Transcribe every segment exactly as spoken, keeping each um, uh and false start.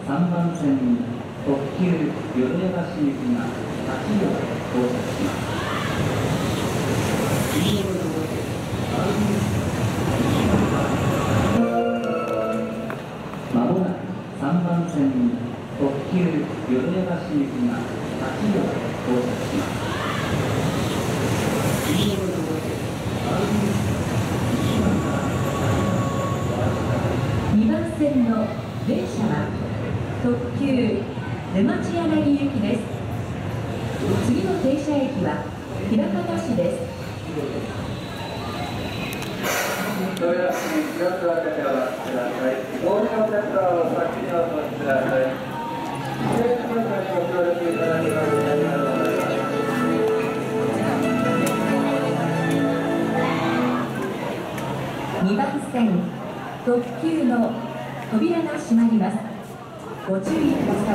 さんばん線に特急淀屋橋行きがはち両到着します。まもなくさんばん線に特急淀屋橋行きがはち両到着します。 にばん線の電車は特急沼地柳行きです。次の停車駅は枚方市です。 どうやら気をつけてお待ちください。お降りのお客様は先にお待ちください。ご協力いただきましてありがとうございます。 にばん線特急の扉が閉まります。ご注意ください。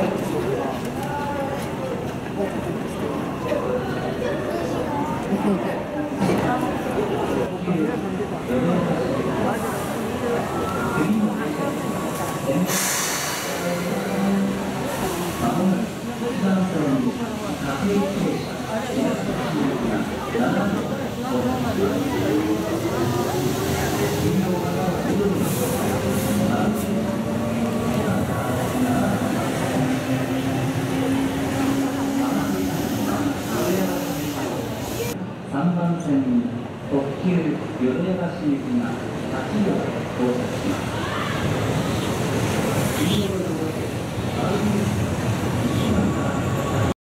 さんばん線に特急淀屋橋行きがはち両到着します。